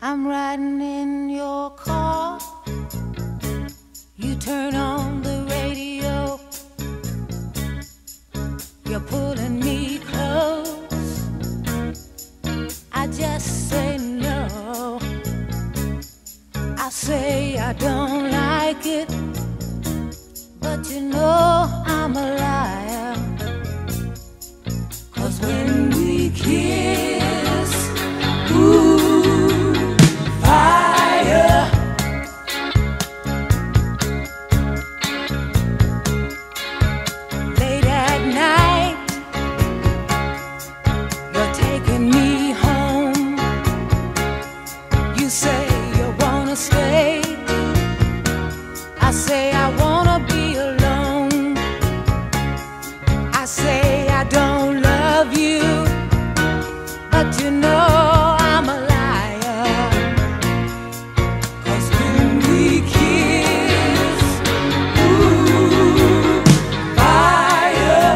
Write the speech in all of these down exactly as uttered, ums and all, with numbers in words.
I'm riding in your car. You turn on the radio. You're pulling me close. I just say no. I say I don't like it, but you know I'm a liar. 'Cause when we kiss, ooh, fire. Late at night, you're taking me home. You say you wanna stay. I say I wanna be alone. I say I don't love you, but you know I'm a liar. 'Cause when we kiss, ooh, fire.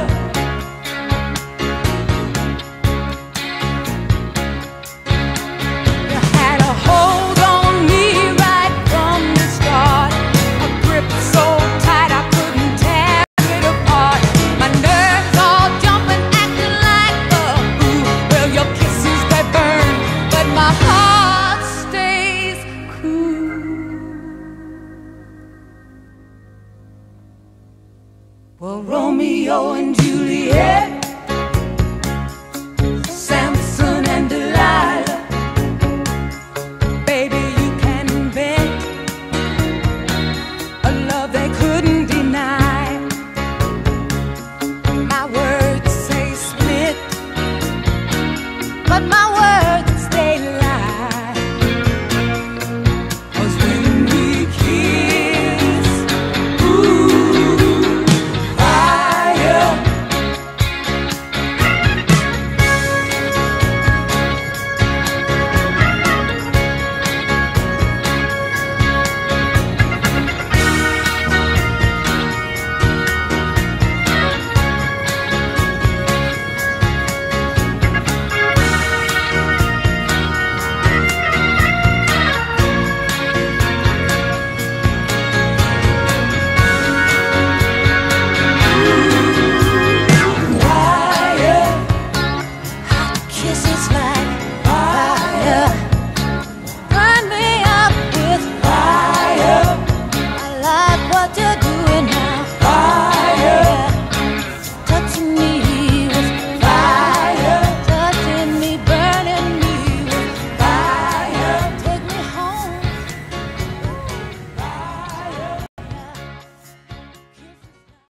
You had a hold on me right from the start, a grip so tight I couldn't tear it apart. My nerves all jumping, acting like a fool. Well, your kisses, they burn, but my heart stays cool. Well, Romeo and